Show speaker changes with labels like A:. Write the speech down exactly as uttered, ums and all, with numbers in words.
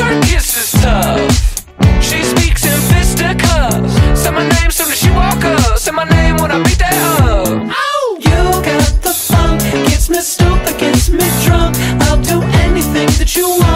A: her kiss is tough. She speaks in fisticuffs. Say my name soon as she walk up. Say my name when I beat that up. Oh!
B: You got the funk, gets me stupid, gets me drunk. I'll do anything that you want.